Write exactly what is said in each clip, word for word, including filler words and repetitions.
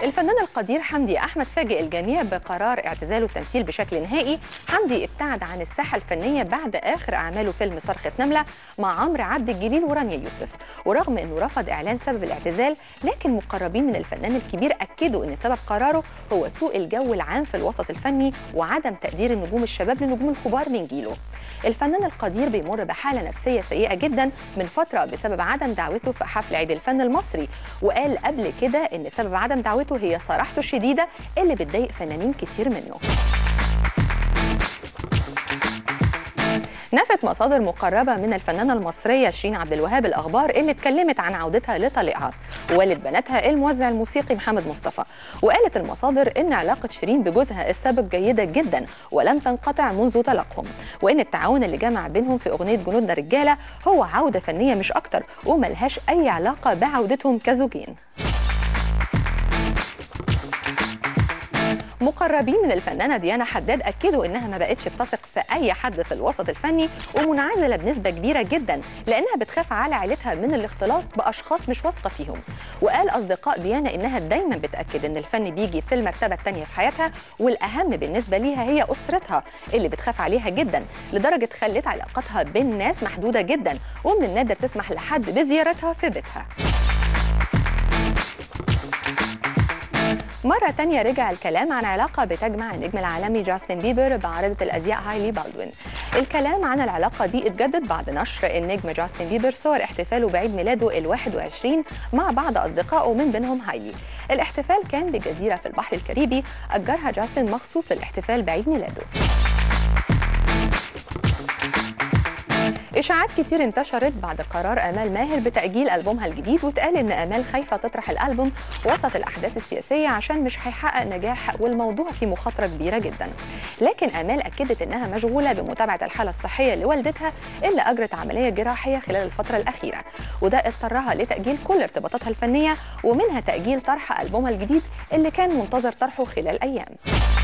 الفنان القدير حمدي أحمد فاجئ الجميع بقرار اعتزاله التمثيل بشكل نهائي. حمدي ابتعد عن الساحة الفنية بعد آخر أعماله فيلم صرخة نملة مع عمرو عبد الجليل ورانيا يوسف، ورغم أنه رفض إعلان سبب الاعتزال، لكن مقربين من الفنان الكبير أكدوا أن سبب قراره هو سوء الجو العام في الوسط الفني وعدم تقدير النجوم الشباب للنجوم الكبار من جيله. الفنان القدير بيمر بحالة نفسية سيئة جدا من فترة بسبب عدم دعوته في حفل عيد الفن المصري، وقال قبل كده أن سبب عدم دعوته هي صراحته الشديدة اللي بتضايق فنانين كتير منه. نفت مصادر مقربة من الفنانة المصرية شيرين عبد الوهاب الأخبار اللي اتكلمت عن عودتها لطليقها ووالد بناتها الموزع الموسيقي محمد مصطفى، وقالت المصادر إن علاقة شيرين بجوزها السابق جيدة جدا ولم تنقطع منذ طلاقهم، وإن التعاون اللي جمع بينهم في أغنية جنودنا رجالة هو عودة فنية مش أكتر وملهاش أي علاقة بعودتهم كزوجين. مقربين من الفنانة ديانا حداد أكدوا إنها ما بقتش بتثق في أي حد في الوسط الفني ومنعزلة بنسبة كبيرة جدا لأنها بتخاف على عائلتها من الاختلاط بأشخاص مش واثقة فيهم. وقال أصدقاء ديانا إنها دايما بتأكد إن الفن بيجي في المرتبة الثانية في حياتها، والأهم بالنسبة ليها هي أسرتها اللي بتخاف عليها جدا لدرجة خلت علاقتها بين ناس محدودة جدا، ومن النادر تسمح لحد بزيارتها في بيتها. مرة تانية رجع الكلام عن علاقة بتجمع النجم العالمي جاستن بيبر بعارضة الأزياء هايلي بالدوين. الكلام عن العلاقة دي اتجدد بعد نشر النجم جاستن بيبر صور احتفاله بعيد ميلاده الواحد وعشرين مع بعض أصدقائه من بينهم هايلي. الاحتفال كان بجزيرة في البحر الكاريبي أجرها جاستن مخصوص للاحتفال بعيد ميلاده. إشاعات كتير انتشرت بعد قرار آمال ماهر بتأجيل ألبومها الجديد، واتقال إن آمال خايفة تطرح الألبوم وسط الأحداث السياسية عشان مش هيحقق نجاح والموضوع فيه مخاطرة كبيرة جدا. لكن آمال أكدت إنها مشغولة بمتابعة الحالة الصحية لوالدتها اللي أجرت عملية جراحية خلال الفترة الأخيرة، وده اضطرها لتأجيل كل ارتباطاتها الفنية ومنها تأجيل طرح ألبومها الجديد اللي كان منتظر طرحه خلال أيام.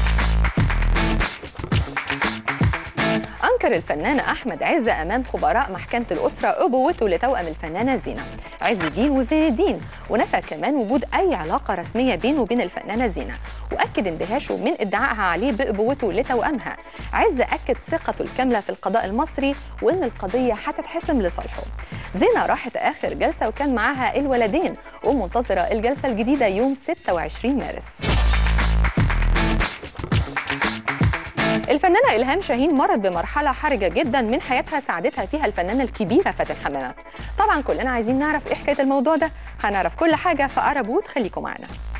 أنكر الفنان أحمد عز أمام خبراء محكمة الأسرة أبوته لتوأم الفنانة زينة عز الدين وزين الدين، ونفى كمان وجود أي علاقة رسمية بينه وبين الفنانة زينة، وأكد اندهاشه من ادعائها عليه بأبوته لتوأمها. عز أكد ثقته الكاملة في القضاء المصري وإن القضية هتتحسم لصالحه. زينة راحت آخر جلسة وكان معاها الولدين ومنتظرة الجلسة الجديدة يوم ستة وعشرين مارس. الفنانة إلهام شاهين مرت بمرحلة حرجة جدا من حياتها ساعدتها فيها الفنانة الكبيرة فاتن حمامة. طبعا كلنا عايزين نعرف إيه حكاية الموضوع ده، هنعرف كل حاجة في أقرب وقت، خليكم معنا.